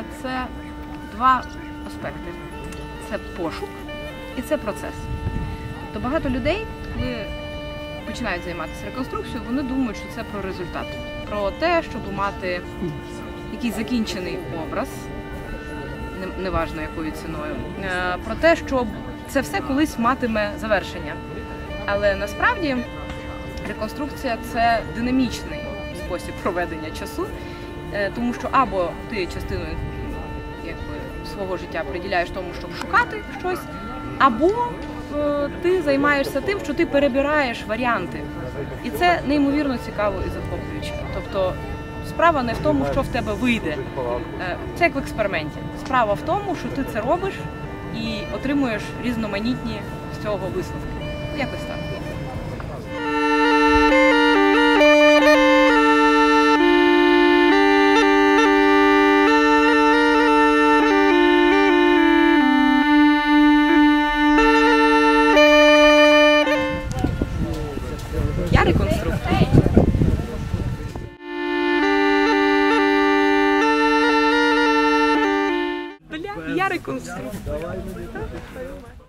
– це два аспекти. Це пошук і це процес. Тобто багато людей, коли починають займатися реконструкцією, вони думають, що це про результат. Про те, щоб мати якийсь закінчений образ, неважно якою ціною, про те, що це все колись матиме завершення. Але насправді реконструкція – це динамічний спосіб проведення часу, тому що або ти частину свого життя приділяєш тому, щоб шукати щось, або ти займаєшся тим, що ти перебираєш варіанти. І це неймовірно цікаво і захоплююче. Тобто справа не в тому, що в тебе вийде. Це як в експерименті. Справа в тому, що ти це робиш і отримуєш різноманітні з цього висновки. Якось так. Я реконструктор. Я реконструктор.